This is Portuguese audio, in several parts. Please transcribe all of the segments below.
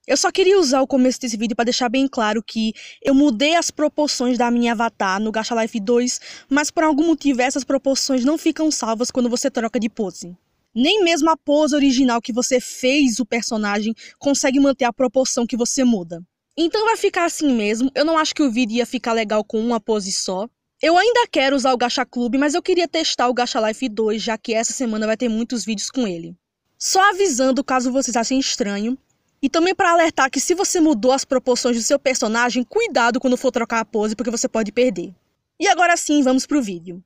Eu só queria usar o começo desse vídeo para deixar bem claro que eu mudei as proporções da minha avatar no Gacha Life 2, mas por algum motivo essas proporções não ficam salvas quando você troca de pose. Nem mesmo a pose original que você fez o personagem consegue manter a proporção que você muda. Então vai ficar assim mesmo, eu não acho que o vídeo ia ficar legal com uma pose só. Eu ainda quero usar o Gacha Club, mas eu queria testar o Gacha Life 2, já que essa semana vai ter muitos vídeos com ele. Só avisando caso vocês achem estranho, e também para alertar que se você mudou as proporções do seu personagem, cuidado quando for trocar a pose, porque você pode perder. E agora sim, vamos pro vídeo.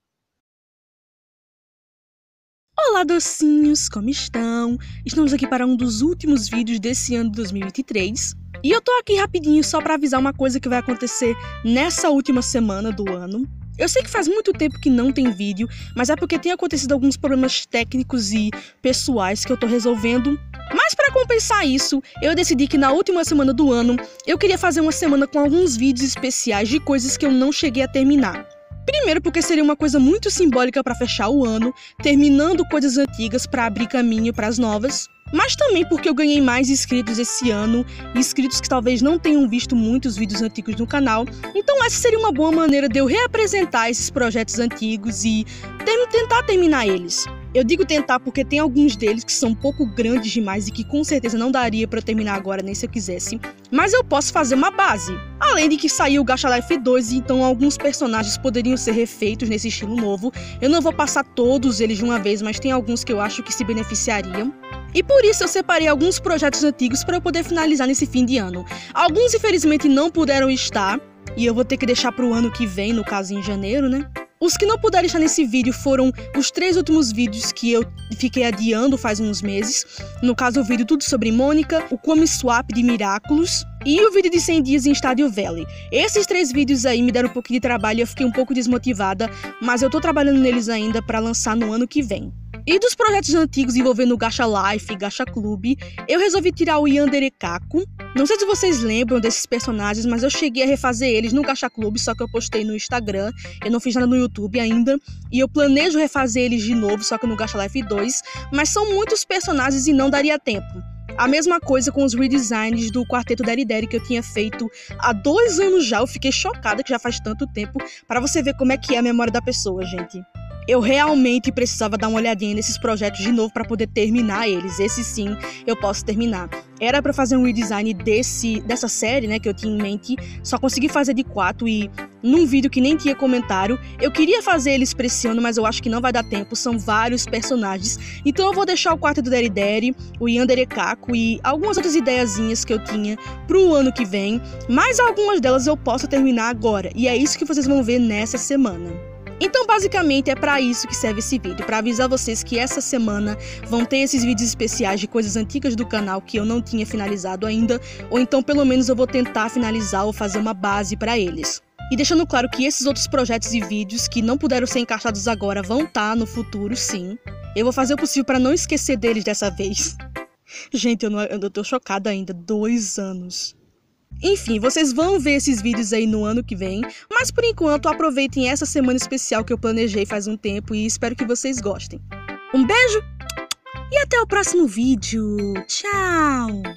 Olá docinhos, como estão? Estamos aqui para um dos últimos vídeos desse ano de 2023. E eu tô aqui rapidinho só para avisar uma coisa que vai acontecer nessa última semana do ano. Eu sei que faz muito tempo que não tem vídeo, mas é porque tem acontecido alguns problemas técnicos e pessoais que eu tô resolvendo. Mas para compensar isso, eu decidi que na última semana do ano, eu queria fazer uma semana com alguns vídeos especiais de coisas que eu não cheguei a terminar. Primeiro porque seria uma coisa muito simbólica para fechar o ano, terminando coisas antigas para abrir caminho para as novas. Mas também porque eu ganhei mais inscritos esse ano, inscritos que talvez não tenham visto muitos vídeos antigos no canal. Então essa seria uma boa maneira de eu reapresentar esses projetos antigos e tentar terminar eles. Eu digo tentar porque tem alguns deles que são um pouco grandes demais e que com certeza não daria pra eu terminar agora nem se eu quisesse. Mas eu posso fazer uma base. Além de que saiu o Gacha Life 2, então alguns personagens poderiam ser refeitos nesse estilo novo. Eu não vou passar todos eles de uma vez, mas tem alguns que eu acho que se beneficiariam. E por isso eu separei alguns projetos antigos para eu poder finalizar nesse fim de ano. Alguns infelizmente não puderam estar, e eu vou ter que deixar pro ano que vem, no caso em janeiro, né? Os que não puderam estar nesse vídeo foram os 3 últimos vídeos que eu fiquei adiando faz uns meses. No caso, o vídeo tudo sobre Mônica, o Come Swap de Miraculous e o vídeo de 100 dias em Stardew Valley. Esses 3 vídeos aí me deram um pouquinho de trabalho e eu fiquei um pouco desmotivada, mas eu tô trabalhando neles ainda para lançar no ano que vem. E dos projetos antigos envolvendo o Gacha Life e Gacha Club, eu resolvi tirar o Yandere Kako. Não sei se vocês lembram desses personagens, mas eu cheguei a refazer eles no Gacha Club, só que eu postei no Instagram, eu não fiz nada no YouTube ainda, e eu planejo refazer eles de novo, só que no Gacha Life 2, mas são muitos personagens e não daria tempo. A mesma coisa com os redesigns do Quarteto Dari que eu tinha feito há 2 anos já, eu fiquei chocada que já faz tanto tempo, para você ver como é que é a memória da pessoa, gente. Eu realmente precisava dar uma olhadinha nesses projetos de novo para poder terminar eles. Esse sim, eu posso terminar. Era para fazer um redesign dessa série, né, que eu tinha em mente. Só consegui fazer de 4 e num vídeo que nem tinha comentário. Eu queria fazer eles pra esse ano, mas eu acho que não vai dar tempo. São vários personagens. Então eu vou deixar o Quarteto Dari, o Yandere Kako e algumas outras ideiazinhas que eu tinha pro ano que vem. Mas algumas delas eu posso terminar agora. E é isso que vocês vão ver nessa semana. Então basicamente é pra isso que serve esse vídeo, pra avisar vocês que essa semana vão ter esses vídeos especiais de coisas antigas do canal que eu não tinha finalizado ainda, ou então pelo menos eu vou tentar finalizar ou fazer uma base pra eles. E deixando claro que esses outros projetos e vídeos que não puderam ser encaixados agora vão estar no futuro, sim. Eu vou fazer o possível pra não esquecer deles dessa vez. Gente, eu tô chocada ainda, 2 anos. Enfim, vocês vão ver esses vídeos aí no ano que vem, mas por enquanto aproveitem essa semana especial que eu planejei faz um tempo e espero que vocês gostem. Um beijo e até o próximo vídeo. Tchau!